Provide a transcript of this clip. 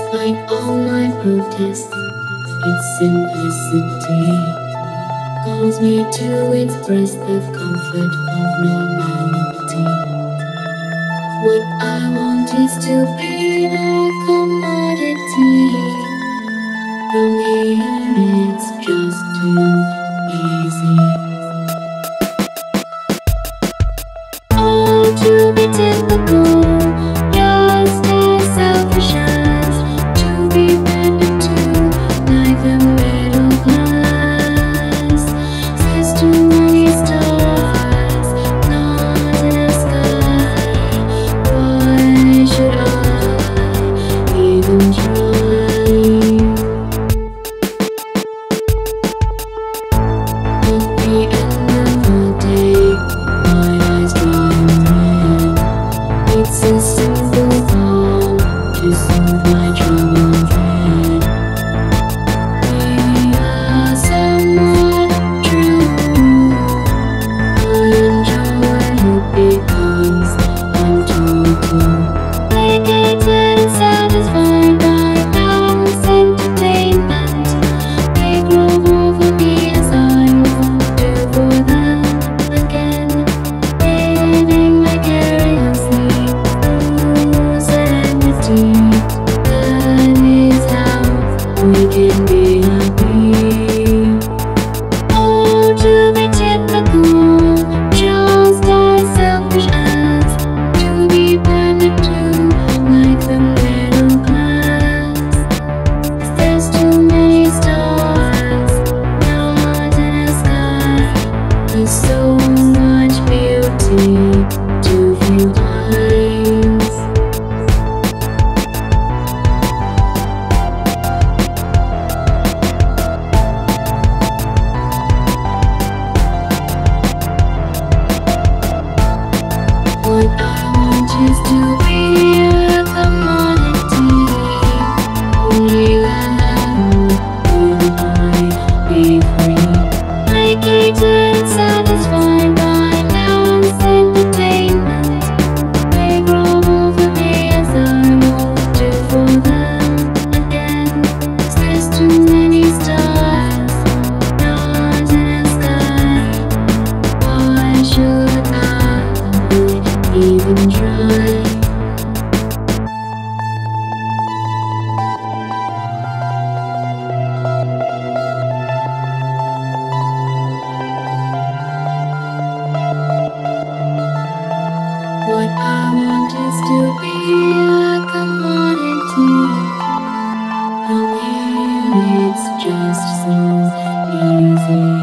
Despite all my protests, its simplicity calls me to express the comfort of normality. What I want is to be a commodity. From here it's just too easy. All to be typical, just as selfish as to be bended to like the middle class. Says too many stars, not in the sky. Why should I even try? At the end of the day, my eyes dry red. It's a simple balm to soothe my troubled head. We are somewhat true. I enjoy it because I'm told to. Placated and satisfied by mouse entertainment. They grow over me as I won't do for them again. Living vicariously through serenity. That is how we can be happy. Oh, to be typical, just as selfish as to be blended to like the middle class. There's too many stars, not in the sky. There's so much beauty to few eyes. What I want is to be a commodity. Only then will I be free. Placated and satisfied by man's entertainment. They grow over me as I won't do for them again. There's too many stars, not in the sky. Why should I even try? What I want is to be a commodity. From here it's just so easy.